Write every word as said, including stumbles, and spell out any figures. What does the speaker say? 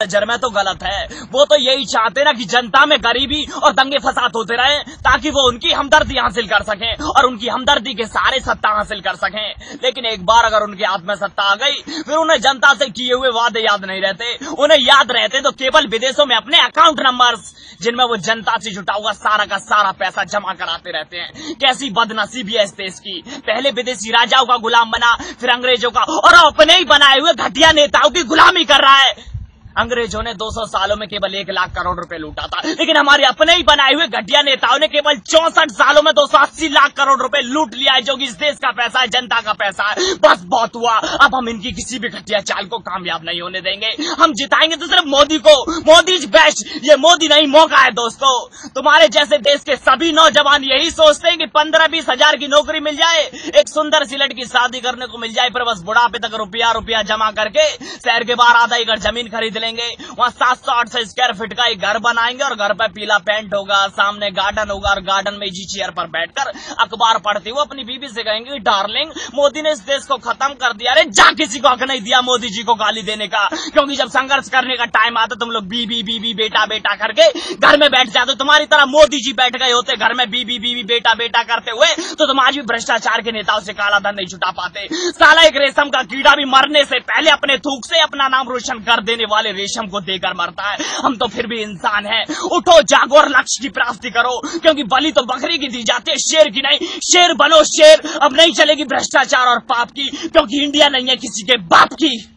नजर में तो गलत है। वो तो यही चाहते ना कि जनता में गरीबी और दंगे फसाद होते रहे ताकि वो उनकी हमदर्दी हासिल कर सकें और उनकी हमदर्दी के सारे सत्ता हासिल कर सकें। लेकिन एक बार अगर उनके हाथ में सत्ता आ गई फिर उन्हें जनता से किए हुए वादे याद नहीं रहते। उन्हें याद रहते तो केवल विदेशों में अपने अकाउंट नंबर्स जिनमें वो जनता से जुटा हुआ सारा का सारा पैसा जमा कराते रहते हैं। कैसी बदनसीबी है इस देश की, पहले विदेशी राजाओं का गुलाम बना, फिर अंग्रेजों का, और अपने ही बनाए हुए घटिया नेताओं की गुलामी कर रहा है। अंग्रेजों ने दो सौ सालों में केवल एक लाख करोड़ रुपए लूटा था, लेकिन हमारे अपने ही बनाए हुए घटिया नेताओं ने केवल चौसठ सालों में दो सौ अस्सी लाख करोड़ रुपए लूट लिया है, जो कि इस देश का पैसा है, जनता का पैसा है। बस बहुत हुआ, अब हम इनकी किसी भी घटिया चाल को कामयाब नहीं होने देंगे। हम जिताएंगे तो सिर्फ मोदी को। मोदी इज बेस्ट, ये मोदी नहीं मौका है दोस्तों। तुम्हारे जैसे देश के सभी नौजवान यही सोचते हैं कि पंद्रह बीस हजार की नौकरी मिल जाए, एक सुंदर सी लड़की शादी करने को मिल जाए, पर बस बुढ़ापे तक रुपया रुपया जमा करके शहर के बाहर आधा एकड़ जमीन खरीद लेंगे, वहाँ सात सौ आठ सौ स्क्वायर फीट का एक घर बनाएंगे और घर पे पीला पेंट होगा, सामने गार्डन होगा और गार्डन में इजी चेयर पर बैठकर अखबार पढ़ते हुए अपनी बीबी से कहेंगे, डार्लिंग मोदी ने इस देश को खत्म कर दिया। अरे जा, किसी को हक नहीं दिया मोदी जी को गाली देने का, क्योंकि जब संघर्ष करने का टाइम आता तुम लोग बीबी बीबी बेटा बेटा करके घर में बैठ जाते। तुम्हारी तरह मोदी जी बैठ गए होते घर में बीबी बीबी बेटा बेटा करते हुए तो तुम आज भी भ्रष्टाचार के नेताओं से काला धन नहीं छुटा पाते। साला एक रेशम का कीड़ा भी मरने से पहले अपने थूक से अपना नाम रोशन कर देने वाले रेशम को देकर मरता है। हम तो फिर भी इंसान हैं। उठो, जागो और लक्ष्य की प्राप्ति करो, क्योंकि बलि तो बकरी की दी जाती है, शेर की नहीं। शेर बनो शेर। अब नहीं चलेगी भ्रष्टाचार और पाप की, क्योंकि इंडिया नहीं है किसी के बाप की।